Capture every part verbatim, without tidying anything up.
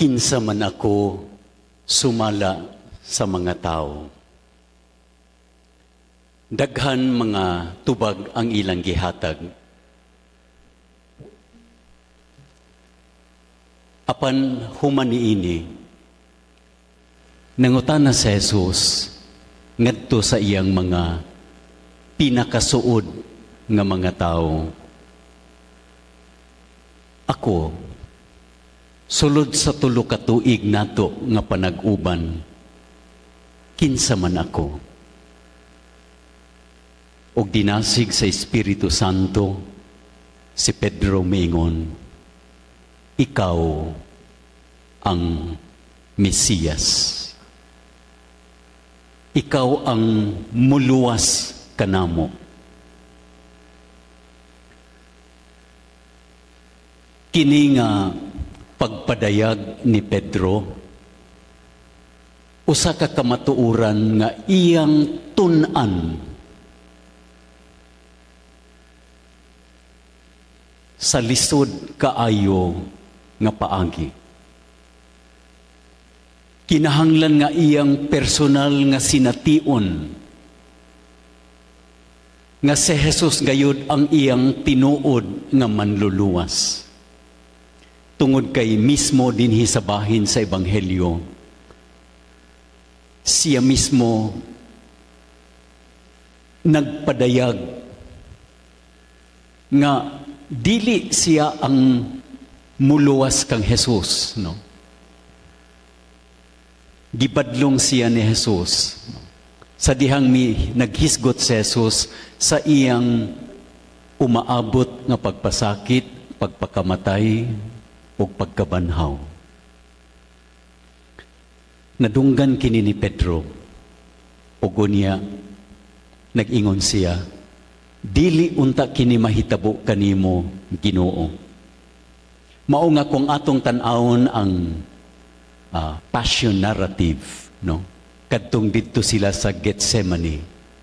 kinsa man ako sumala sa mga tao. Daghan mga tubag ang ilang gihatag. Apan human niini, nangutana si Jesus ngadto sa iyang mga pinakasuod nga mga tao. Ako, sulod sa tulo ka tuig nato nga panag-uban, kinsa man ako. Og dinasig sa Espiritu Santo, si Pedro miingon, ikaw ang Mesiyas. Ikaw ang muluwas kanamo. Kini nga pagpadayag ni Pedro, usa ka kamatuoran nga iyang tun-an sa lisod kaayo nga paagi. Kinahanglan nga iyang personal nga sination nga si Jesus gayud ang iyang tinuod nga manluluwas. Tungod kay mismo dinhi sa bahin sa Ebanghelyo, siya mismo nagpadayag nga dili siya ang muluwas kang Jesus, no? Gibadlong siya ni Jesus. Sa dihang mi naghisgot si Jesus sa iyang umaabot nga pagpasakit, pagpakamatay, o pagkabanhaw. Nadunggan kini ni Pedro, o gunya, nag-ingon siya, dili unta kini mahitabo kanimo, Ginoo. Mao nga kung atong tan-awon ang uh, passion narrative, no? Kadtong didto sila sa Gethsemane.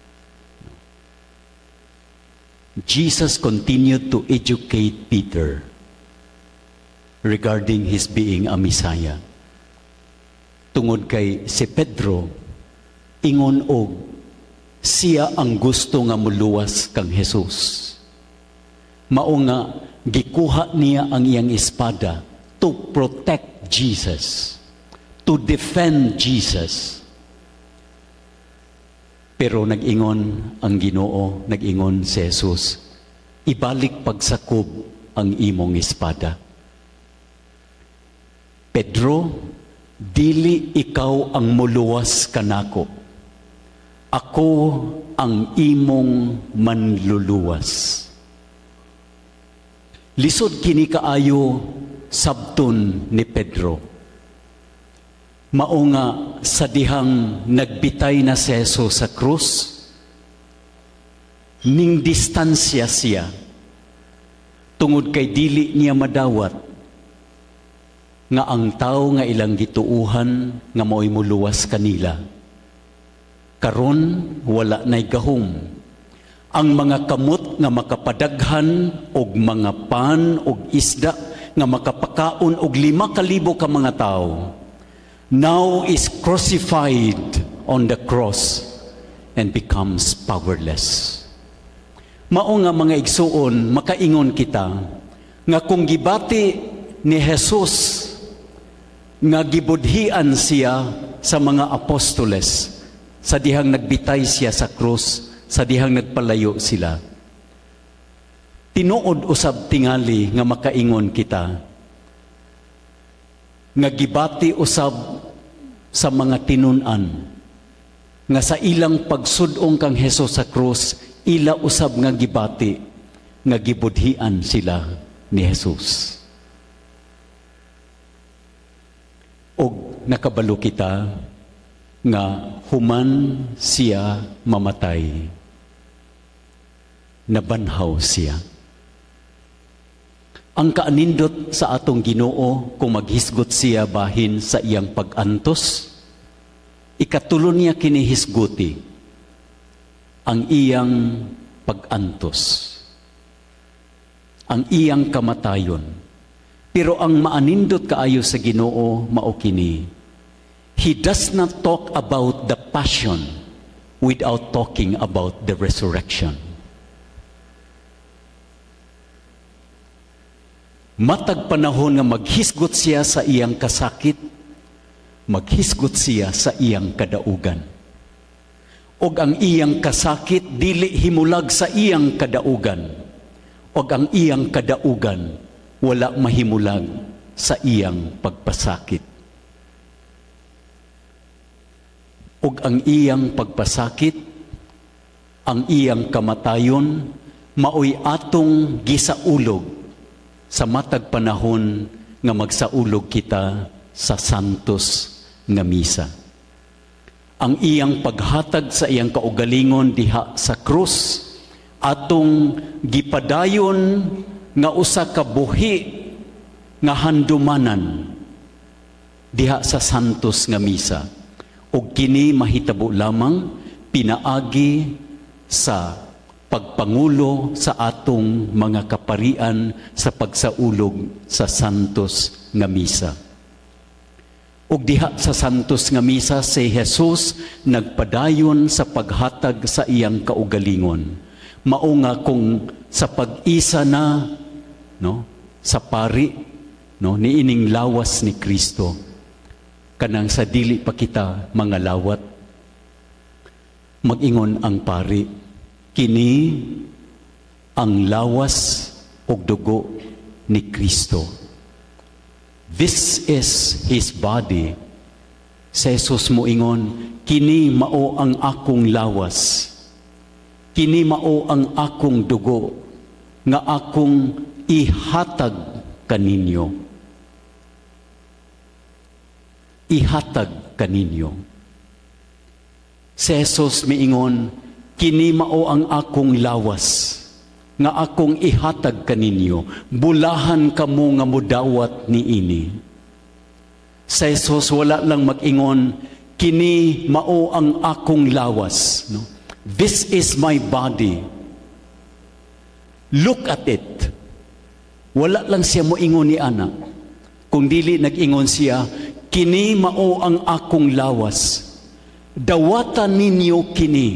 Jesus continued to educate Peter regarding his being a Messiah. Tungod kay si Pedro, ingon og siya ang gusto nga muluwas kang Jesus. Mao nga gikuha niya ang iyang espada to protect Jesus, to defend Jesus. Pero nag-ingon ang Ginoo, nag-ingon si Jesus, ibalik pagsakob ang imong espada. Pedro, dili ikaw ang muluwas kanako. Ako ang imong manluluwas. Lisod kini kaayo sabton ni Pedro. Mao nga sa dihang nagbitay na si Jesus sa krus, ning distansya siya, tungod kay dili niya madawat, nga ang tao nga ilang gituuhan nga mao'y muluwas kanila. Karon wala na'y gahom. Ang mga kamot nga makapadaghan og mga pan og isda nga makapakaon og lima kalibo ka mga tao now is crucified on the cross and becomes powerless. Mao nga mga igsuon, makaingon kita nga kung gibati ni Jesus nga gibudhian siya sa mga apostoles sa dihang nagbitay siya sa krus, sa dihang nagpalayo sila. Tinuod usab tingali nga makaingon kita nga gibati usab sa mga tinun-an nga sa ilang pagsudong kang Jesus sa krus, ila usab nga gibati nga gibudhian sila ni Jesus. Og nakabalo kita nga human siya mamatay, nabanhaw siya. Ang kaanindot sa atong Ginoo kung maghisgot siya bahin sa iyang pag-antos, ikatulo niya kinihisguti ang iyang pag-antos, ang iyang kamatayon. Pero ang maanindot kaayo sa Ginoo mao kini. He does not talk about the passion without talking about the resurrection. Matag panahon nga maghisgot siya sa iyang kasakit, maghisgot siya sa iyang kadaugan. Og ang iyang kasakit dili himulag sa iyang kadaugan. Og ang iyang kadaugan wala mahimulag sa iyang pagpasakit. Og ang iyang pagpasakit, ang iyang kamatayon, maoy atong gisaulog sa matag panahon nga magsaulog kita sa santos nga misa. Ang iyang paghatag sa iyang kaugalingon diha sa krus, atong gipadayon nga usa ka buhi nga handumanan diha sa santos nga misa. Og kini mahitabo lamang pinaagi sa pagpangulo sa atong mga kaparian sa pagsaulog sa santos nga misa. Og diha sa santos nga misa si Jesus nagpadayon sa paghatag sa iyang kaugalingon. Mao nga kung sa pag-isa na no sa pari no niining lawas ni Kristo. Kanang sa dili pa kita mga lawat, mag-ingon ang pari, kini ang lawas o dugo ni Kristo. This is His body. Sa Jesus mo ingon, kini mao ang akong lawas. Kini mao ang akong dugo, nga akong ihatag kaninyo. Ihatag kaninyo. Si Jesus miingon, kini mao ang akong lawas, nga akong ihatag kaninyo, bulahan kamo nga mudawat niini. Si Jesus wala lang mag-ingon, kini mao ang akong lawas. No? This is my body. Look at it. Wala lang siya moingon ni ana. Kung dili nag-ingon siya, kini mao ang akong lawas. Dawatan ninyo kini.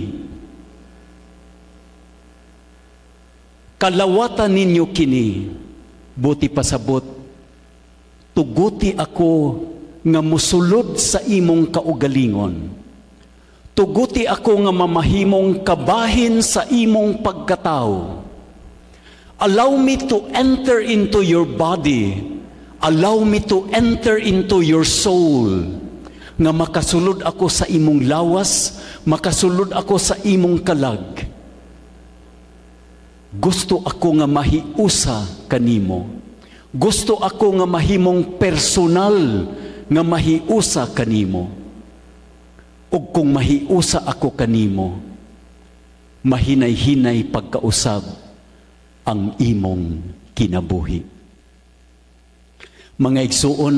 Kalawatan ninyo kini. Buti pasabot, tuguti ako nga musulod sa imong kaugalingon. Tuguti ako nga mamahimong kabahin sa imong pagkatao. Allow me to enter into your body. Allow me to enter into your soul, nga makasulod ako sa imong lawas, makasulod ako sa imong kalag. Gusto ako nga mahiusa kanimo. Gusto ako nga mahimong personal nga mahiusa kanimo. Ug kung mahiusa ako kanimo, mahinay-hinay pagkausab ang imong kinabuhi. Mga igsuon,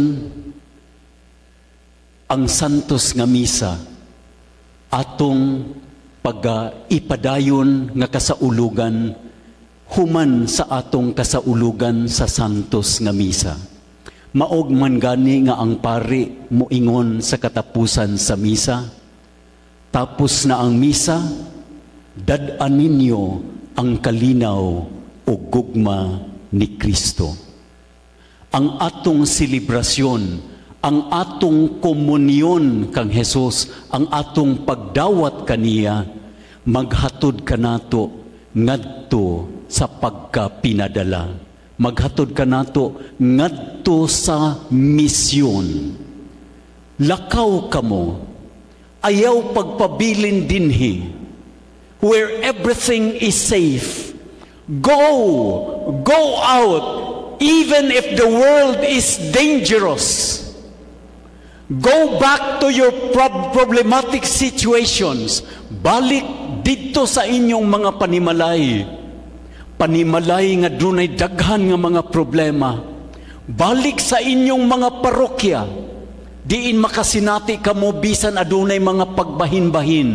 ang santos nga misa atong pag-ipadayon nga kasaulugan human sa atong kasaulugan sa santos nga misa. Maog man gani nga ang pari moingon sa katapusan sa misa, tapos na ang misa, dad-an ninyo ang kalinaw o gugma ni Kristo. Ang atong selebrasyon, ang atong komunyon kang Jesus, ang atong pagdawat kaniya, maghatod kanato ngadto sa pagkapinadala. Maghatod kanato ngadto sa misyon. Lakaw kamo, ayaw pagpabilin dinhi, where everything is safe. Go, go out, even if the world is dangerous. Go back to your prob- problematic situations. Balik dito sa inyong mga panimalay. Panimalay nga dunay daghan nga mga problema. Balik sa inyong mga parokya. Diin makasinati kamo bisan adunay mga pagbahin-bahin.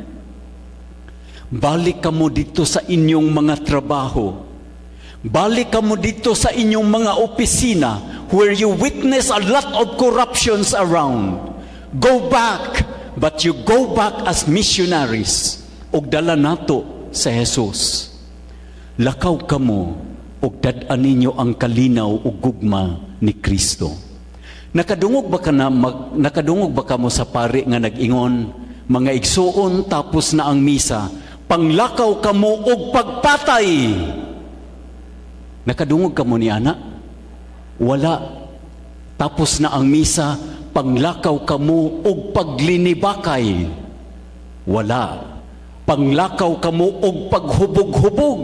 Balik kamo dito sa inyong mga trabaho. Balik kamo dito sa inyong mga opisina, where you witness a lot of corruptions around. Go back, but you go back as missionaries. Og dala nato sa Jesus. Lakaw kamo, og dad-an ninyo ang kalinaw ug gugma ni Kristo. Nakadungog ba ka na, mag, nakadungog ba ka mo sa pari nga nag-ingon, mga igsuon tapos na ang misa, panglakaw kamo og pagpatay. Nakadungog ka mo ni ana? Wala. Tapos na ang misa, panglakaw kamo og paglinibakay. Wala. Panglakaw kamo og paghubog-hubog.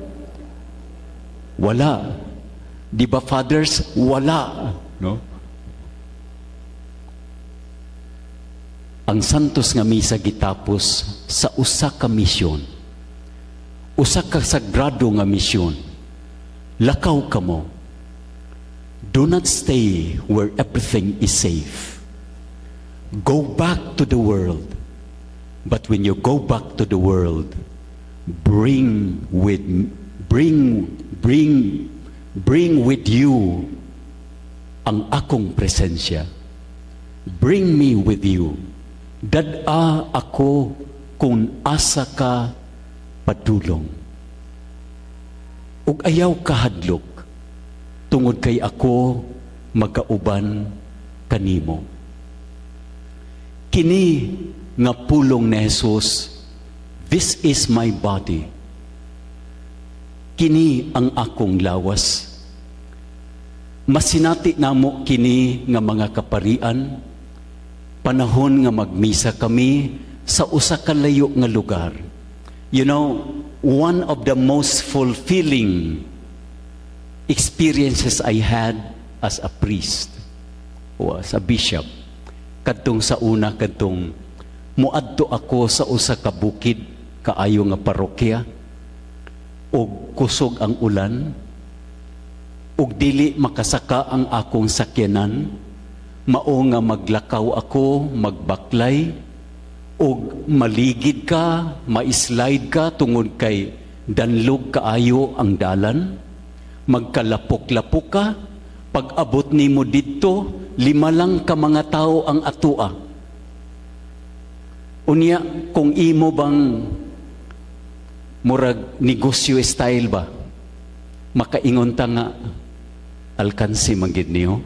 Wala. Di ba, fathers? Wala. No? Ang santos nga misa gitapos sa usa ka misyon. Usa ka sagrado nga misyon. Lakaw kamo. Do not stay where everything is safe. Go back to the world. But when you go back to the world, bring with bring bring bring with you ang akong presensya. Bring me with you. Dad-a ako kung asa ka padulong. Ug ayaw kahadlok, tungod kay ako magkauban kanimo. Kini nga pulong ni Jesus, this is my body. Kini ang akong lawas. Masinati namo kini nga mga kaparian, panahon nga magmisa kami sa usa ka layo nga lugar. You know, one of the most fulfilling experiences I had as a priest o as a bishop, kadtong sa una, kadtong muadto ako sa usa ka bukid, kaayo nga parokya, og kusog ang ulan, og dili makasaka ang akong sakyanan, mao nga maglakaw ako, magbaklay, og maligid ka, ma-slide ka tungod kay danlog kaayo ang dalan, magkalapok-lapok ka, pag-abot nimo didto, lima lang ka mga tao ang atua. Unya, kung imo bang murag negosyo style ba, makaingon ta nga, alkansi magid niyo.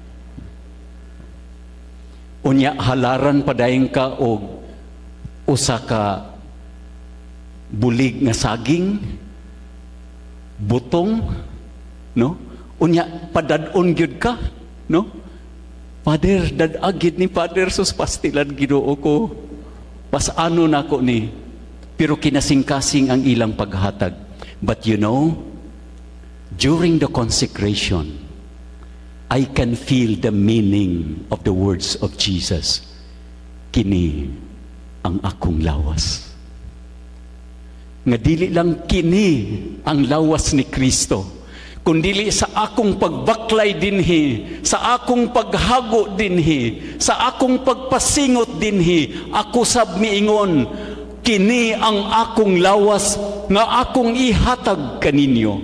Unya, halaran padayon ka og usa ka bulig nga saging, butong, no? Unya, padadon gyud ka, no? Father, dadagid ni Father sus pastilan Ginoo ko. Pasano na ko ni, pero kinasing-kasing ang ilang paghatag. But you know, during the consecration, I can feel the meaning of the words of Jesus. Kini ang akong lawas. Nga dili lang kini ang lawas ni Kristo, kundili sa akong pagbaklay dinhi, sa akong paghago dinhi, sa akong pagpasingot dinhi, ako sab miingon, kini ang akong lawas nga akong ihatag kaninyo.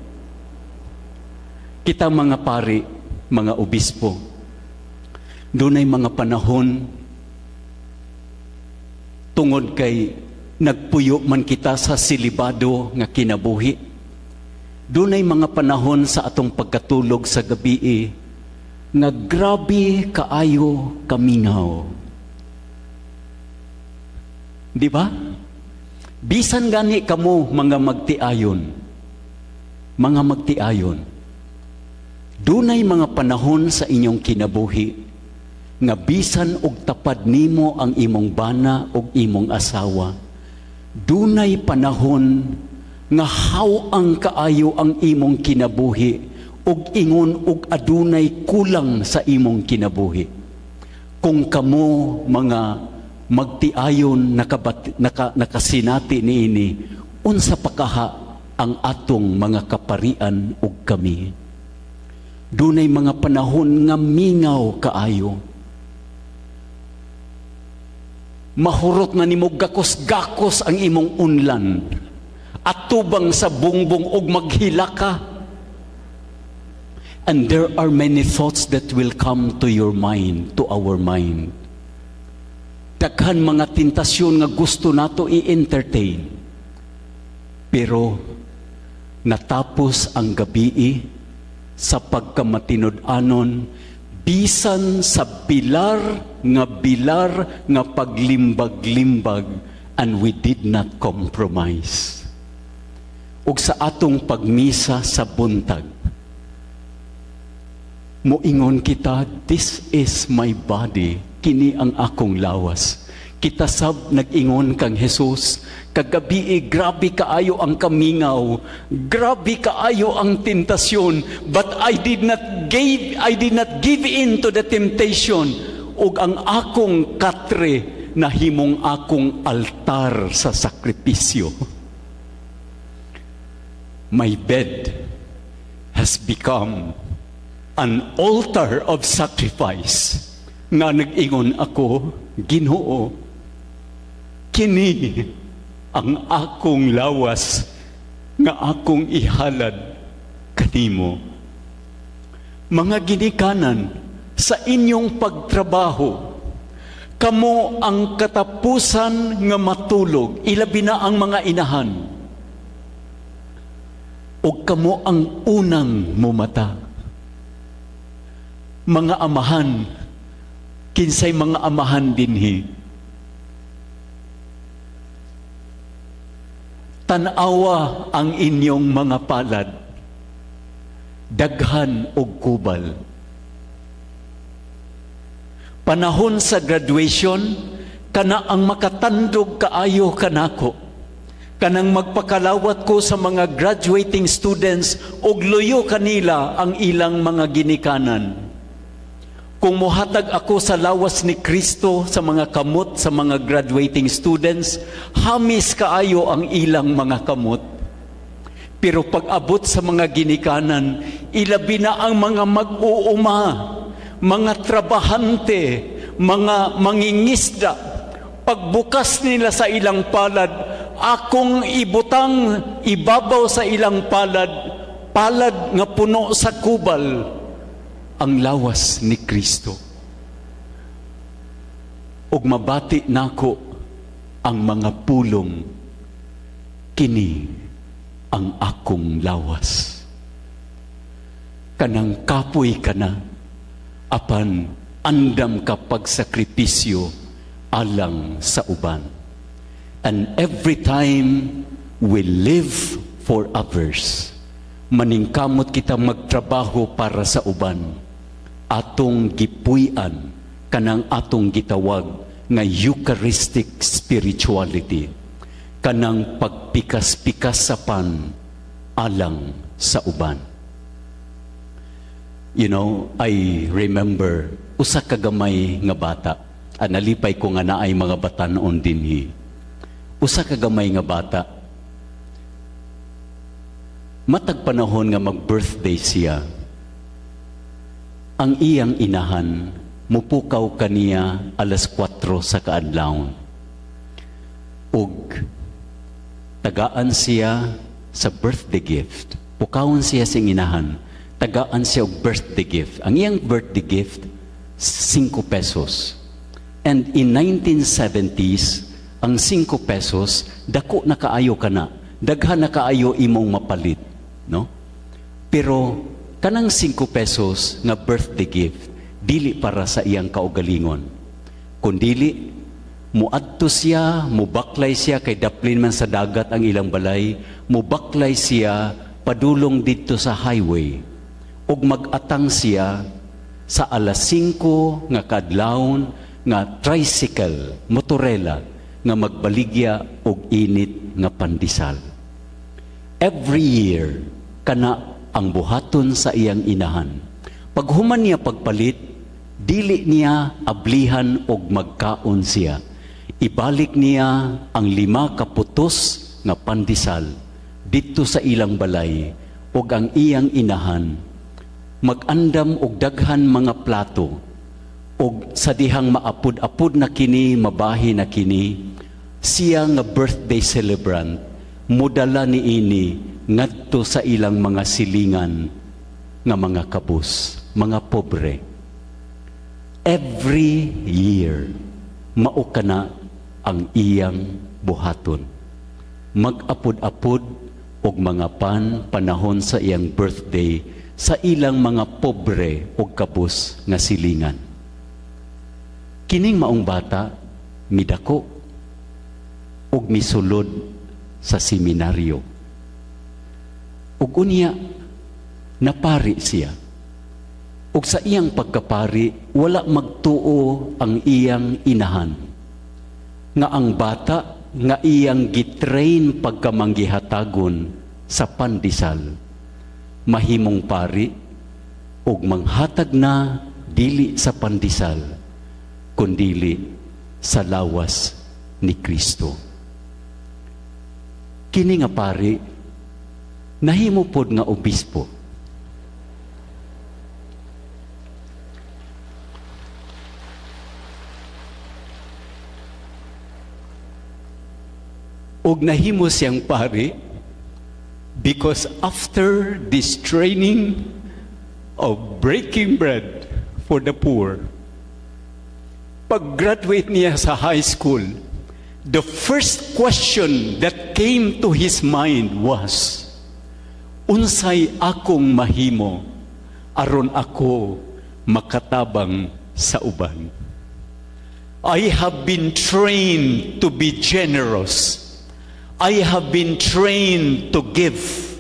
Kita mga pari, mga obispo, dunay mga panahon tungod kay nagpuyo man kita sa silibado nga kinabuhi. Dunay mga panahon sa atong pagkatulog sa gabi nga grabe kaayo kamingaw. Di ba? Bisan gani kamo mga magtiayon, mga magtiayon, dunay mga panahon sa inyong kinabuhi nga bisan og tapad nimo ang imong bana og imong asawa, dunay panahon nga hawang kaayo ang imong kinabuhi ug ingon ug adunay kulang sa imong kinabuhi. Kung kamo mga magtiayon nakabat, naka, nakasinati niini, unsa pa kaha ang atong mga kaparian ug kami. Dunay mga panahon nga mingaw kaayo. Mahurot na nimo gakos-gakos ang imong unlan, at tubang sa bungbong og maghila ka. And there are many thoughts that will come to your mind, to our mind. Daghan mga tentasyon nga gusto nato i-entertain. Pero natapos ang gabi sa pagkamatinud-anon, bisan sa bilar nga bilar nga paglimbag-limbag, and we did not compromise. Ug sa atong pagmisa sa buntag, moingon kita, this is my body, kini ang akong lawas. Kita sab nag-ingon kang Jesus, kagabi grabe kaayo ang kamingaw, grabe kaayo ang tentasyon, but I did not give I did not give in to the temptation, ug ang akong katre nahimong akong altar sa sakripisyo. My bed has become an altar of sacrifice. Nga nag-ingon ako, Ginoo, kini ang akong lawas nga akong ihalad kanimo. Mga ginikanan, sa inyong pagtrabaho, kamo ang katapusan nga matulog, ilabi na ang mga inahan, o kamo ang unang mumata. Mga amahan, kinsay mga amahan dinhi, tanawa ang inyong mga palad, daghan og kubal. Panahon sa graduation, kana ang makatandog kaayo kanako, kanang magpakalawat ko sa mga graduating students og luyo kanila ang ilang mga ginikanan. Kung muhatag ako sa lawas ni Kristo sa mga kamot sa mga graduating students, hamis kaayo ang ilang mga kamot. Pero pag-abot sa mga ginikanan, ilabi na ang mga mag-uuma, mga trabahante, mga mangingisda. Pagbukas nila sa ilang palad, akong ibutang ibabaw sa ilang palad, palad nga puno sa kubal, ang lawas ni Kristo. Ug mabati nako ang mga pulong, kini ang akong lawas. Kanang kapoy ka na, apan andam ka pagsakripisyo alang sa uban. And every time we live for others, maningkamot kita magtrabaho para sa uban, atong gipuy-an kanang atong gitawag nga Eucharistic spirituality, kanang pagpikas-pikasapan alang sa uban. You know, I remember usa ka gamay nga bata, analipay ko nga naay mga batanon dinhi. Usa ka gamay nga bata, matag panahon nga mag-birthday siya, ang iyang inahan, mupukaw kaniya alas kwatro sa kaadlawon. Ug tagaan siya sa birthday gift. Pukawon siya sing inahan, tagaan siya og birthday gift. Ang iyang birthday gift, five pesos. And in nineteen seventies, ang five pesos, dako na kaayo ka na. Daghan na kaayo imong mapalit. No? Pero kanang five pesos nga birthday gift, dili para sa iyang kaugalingon. Kundili, muadto siya, mubaklay siya, kay daplin man sa dagat ang ilang balay, mubaklay siya, padulong dito sa highway. Ug mag-atang siya sa alas singko nga kadlawon, nga tricycle, motorela, nga magbaligya og init nga pandesal. Every year, kana ang buhaton sa iyang inahan. Paghuman niya pagpalit, dili niya ablihan og magkaon siya. Ibalik niya ang lima kaputos nga pandesal dito sa ilang balay, og ang iyang inahan mag-andam og daghan mga plato, og sa dihang maapud-apud na kini, mabahi na kini, siya nga birthday celebrant, mudala ni ini ngadto sa ilang mga silingan nga mga kabus, mga pobre. Every year, mao kana ang iyang buhaton. Mag-apod-apod og mga pan panahon sa iyang birthday sa ilang mga pobre og kabus nga silingan. Kining maong bata midako og misulod sa seminaryo. Ug unya napari siya. Ug sa iyang pagkapari wala magtuo ang iyang inahan nga ang bata nga iyang gitrain pagkamanggihatagon sa pandisal mahimong pari ug manghatag na dili sa pandisal kundili sa lawas ni Kristo. Kini nga pari nahimo pod nga obispo. Og nahimo siyang pari because after this training of breaking bread for the poor, pag-graduate niya sa high school, the first question that came to his mind was, unsay akong mahimo aron ako makatabang sa uban? I have been trained to be generous. I have been trained to give.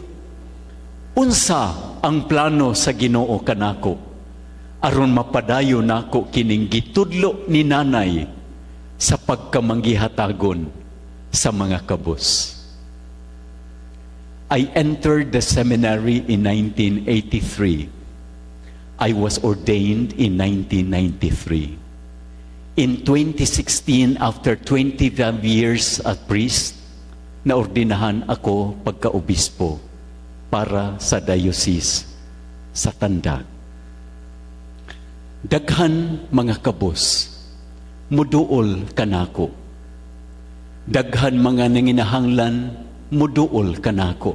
Unsa ang plano sa Ginoo kanako aron mapadayon nako kining gitudlo ni nanay sa pagkamanggihatagon sa mga kabus. I entered the seminary in nineteen eighty-three. I was ordained in nineteen ninety-three. In twenty sixteen, after twenty-five years as priest, naordinahan ako pagka-obispo para sa diocese sa Tandag. Daghan mga kabus, muduol kanako. Daghan mga nanginahanglan, muduol kanako.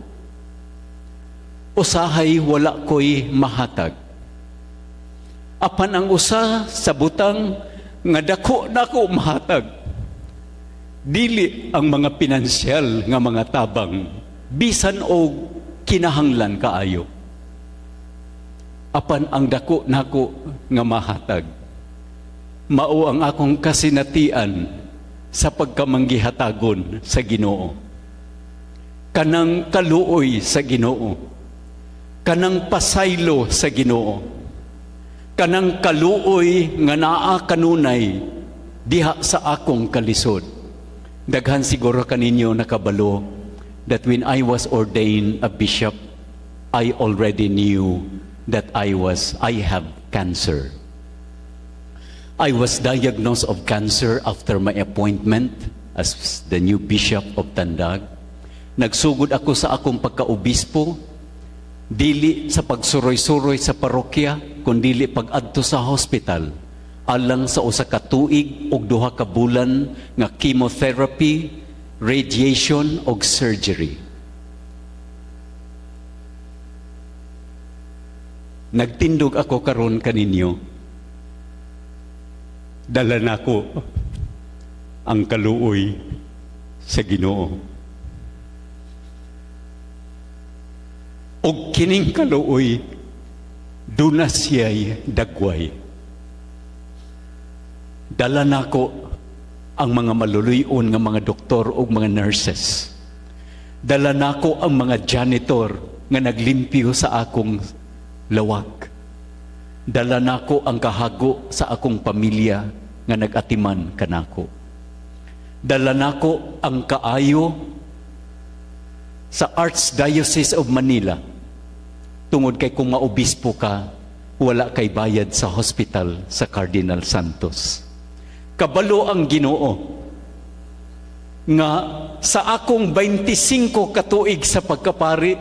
Usahay wala ko'y mahatag. Apan ang usa sa butang nga dako nako mahatag. Dili ang mga pinansyal nga mga tabang, bisan o kinahanglan kaayo. Apan ang dako nako nga mahatag, mao ang akong kasinatian sa pagkamanggihatagon sa Ginoo. Kanang kaluoy sa Ginoo, kanang pasaylo sa Ginoo, kanang kaluoy nga naa kanunay diha sa akong kalisod. Daghan siguro kaninyo nakabalo that when I was ordained a bishop, I already knew that I was, I have cancer. I was diagnosed of cancer after my appointment as the new bishop of Tandag. Nagsugod ako sa akong pagka-obispo, dili sa pagsuroy-suroy sa parokya, kundili pag-adto sa hospital. Alang sa usa ka tuig og duha ka bulan nga chemotherapy, radiation og surgery. Nagtindog ako karon kaninyo. Dala nako ang kaluoy sa Ginoo. Og kining kaluoy duna siya'y dagway. Dala nako ang mga maluluyon nga mga doktor o mga nurses. Dala nako ang mga janitor nga naglimpyo sa akong lawag. Dala nako ang kahago sa akong pamilya nga nagatiman kanako. Dala nako ang kaayo sa Archdiocese of Manila. Tungod kay kung maobispo ka, wala kay bayad sa hospital sa Cardinal Santos. Kabalo ang Ginoo nga sa akong twenty-five katuig sa pagkapari,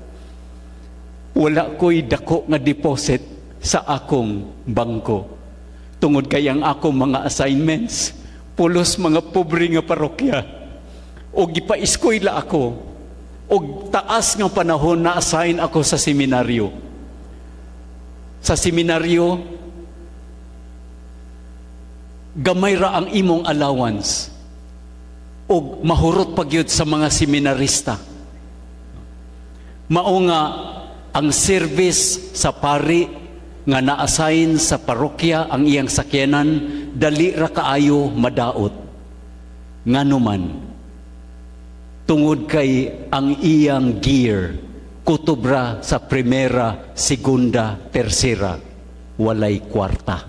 wala ko'y dako nga deposit sa akong bangko. Tungod kay ang akong mga assignments, pulos mga pobre nga parokya, o gipa-eskwela ako, o taas nga panahon na assign ako sa seminaryo. sa seminaryo, gamay ra ang imong allowance o mahurot pagyud sa mga seminarista. Mao nga ang service sa pari nga na-assign sa parokya ang iyang sakyanan, dali ra kaayo madaot. Nganuman, tungod kay ang iyang gear kutubra sa primera, segunda, tersera, walay kwarta.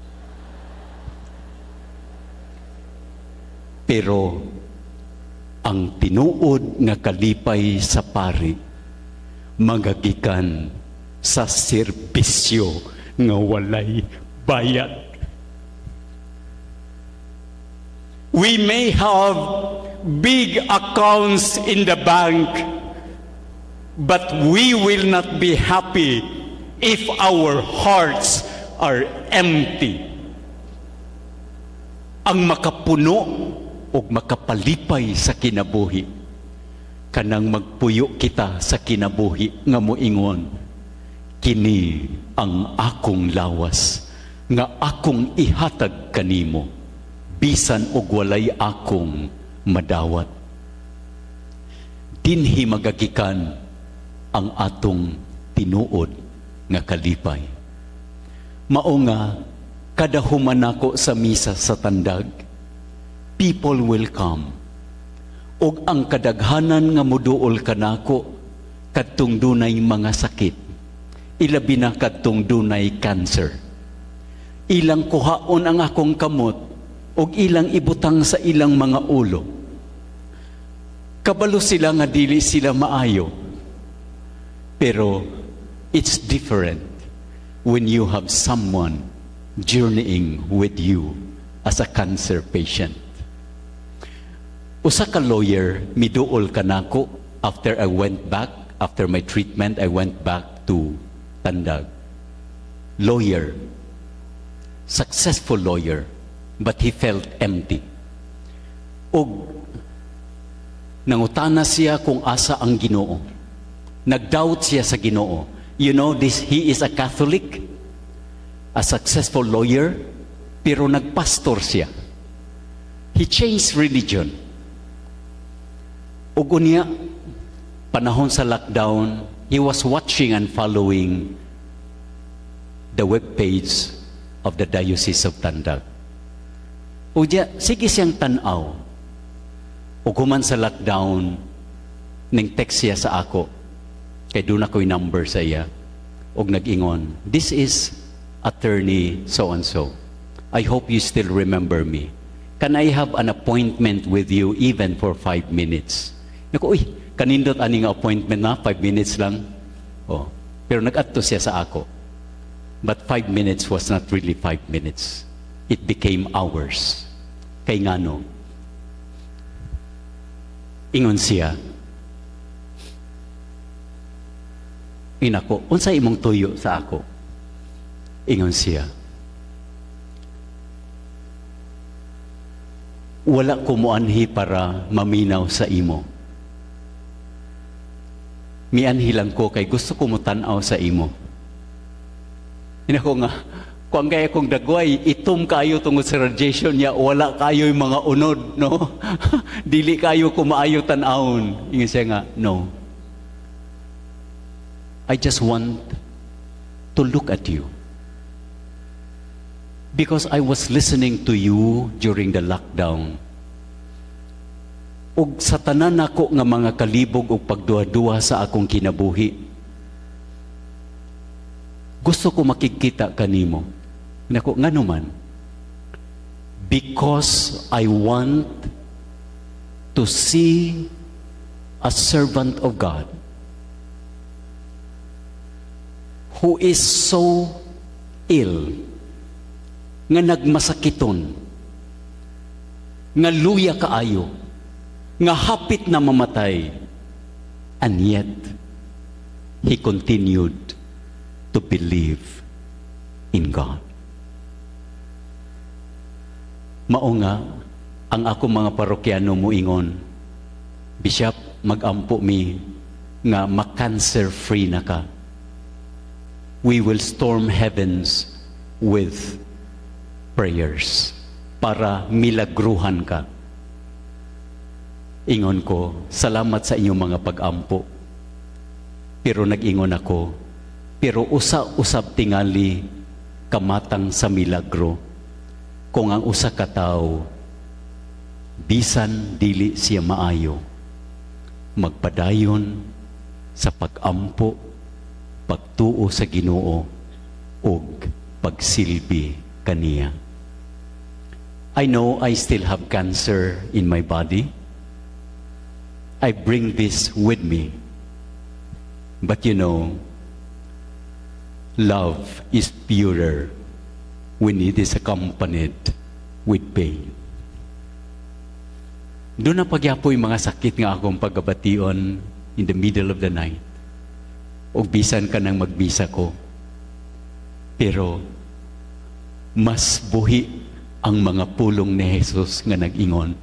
Pero ang tinuod nga kalipay sa pari magagikan sa serbisyo nga walay bayad. We may have big accounts in the bank, but we will not be happy if our hearts are empty. Ang makapuno o makapalipay sa kinabuhi, kanang magpuyo kita sa kinabuhi nga moingon, kini ang akong lawas nga akong ihatag kanimo, bisan og walay akong madawat. Dinhi magagikan ang atong tinuod nga kalipay. Mao nga kada human nako sa misa sa tandag, people will come. Og ang kadaghanan nga moduol kanako kadtong dunay mga sakit, ilabi na kadtong dunay cancer. Ilang kuhaon ang akong kamot og ilang ibutang sa ilang mga ulo. Kabalo sila nga dili sila maayo. Pero it's different when you have someone journeying with you as a cancer patient. Usa ka lawyer, miduol kanako after I went back, after my treatment, I went back to Tandag. Lawyer, successful lawyer, but he felt empty. Og nangutana siya kung asa ang Ginoo. Nagdoubt siya sa Ginoo. You know, this he is a Catholic, a successful lawyer, pero nagpastor siya. He changed religion. Ug unya, panahon sa lockdown, he was watching and following the webpage of the Diocese of Tandag. Unya, sige siyang tanaw. Ug human sa lockdown, ning text siya sa ako, kay doon ako'y number sa iya, ug nag-ingon, this is attorney so-and-so. I hope you still remember me. Can I have an appointment with you even for five minutes? Naku, uy, kanindot aning appointment na, five minutes lang. Oh, pero nag-adto siya sa ako. But five minutes was not really five minutes. It became hours. Kay ngano, ingon siya, inako, unsa imong tuyo sa ako? Ingon siya, wala ko moanhi para maminaw sa imo. Mianhi lang ko kay gusto ko mo tanaw sa imo. Inako nga, kung kaya kong dagway, itom kayo tungod sa radiation niya, wala kayo yung mga unod, no? Dili kayo kumaayo tanawon. Ingon siya nga, no. I just want to look at you. Because I was listening to you during the lockdown. Ug sa tanan nako nga mga kalibog ug pagduha-duha sa akong kinabuhi, gusto ko makikita kanimo. Nako ngano man, because I want to see a servant of God who is so ill, nga nagmasakiton, nga luya kaayo, nga hapit na mamatay, and yet he continued to believe in God. Mao nga ang ako mga parokyano moingon, Bishop, magampo mi nga ma-cancer free na ka. we will storm heavens with prayers para milagruhan ka. Ingon ko, salamat sa inyong mga pag-ampo. Pero nag-ingon ako, pero usa-usab tingali kamatang sa milagro. Kung ang usa ka tao, bisan dili siya maayo, magpadayon sa pag-ampo, pagtuo sa Ginoo, ug pagsilbi kaniya. I know I still have cancer in my body. I bring this with me. But you know, love is purer when it is accompanied with pain. Doon na pagyapoy mga sakit nga akong pagkabation in the middle of the night. O bisan ka nang magbisa ko. Pero, mas buhi ang mga pulong ni Jesus nga nag-ingon.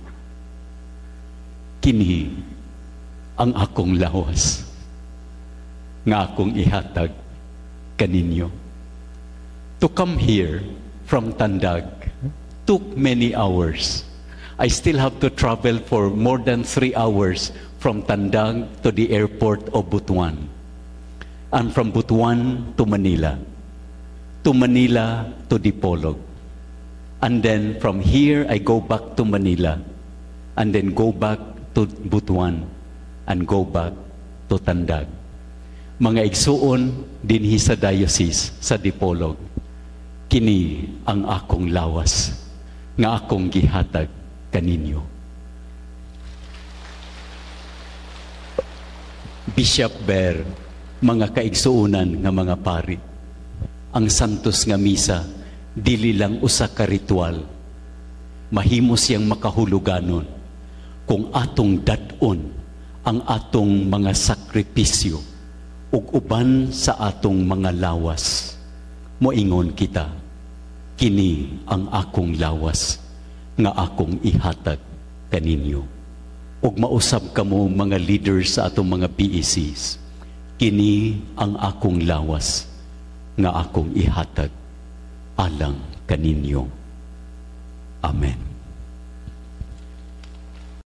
Kini ang akong lawas nga akong ihatag kaninyo. To come here from Tandag took many hours. I still have to travel for more than three hours from Tandag to the airport of Butuan. And from Butuan to Manila. To Manila to Dipolog. And then from here, I go back to Manila. And then go back to Butuan. And go back to Tandag. Mga igsuon dinhi sa diocese sa Dipolog. Kini ang akong lawas nga akong gihatag kaninyo. Bishop Ber, mga kaigsuunan nga mga pari, ang santos nga misa dili lang usa ka ritual. Mahimo siyang makahuluganon kung atong dad-on ang atong mga sakripisyo ug uban sa atong mga lawas. Moingon kita, kini ang akong lawas nga akong ihatag kaninyo. Ug mausab kamo mga leaders sa atong mga B E Cs, kini ang akong lawas nga akong ihatag alang kaninyo. Amen.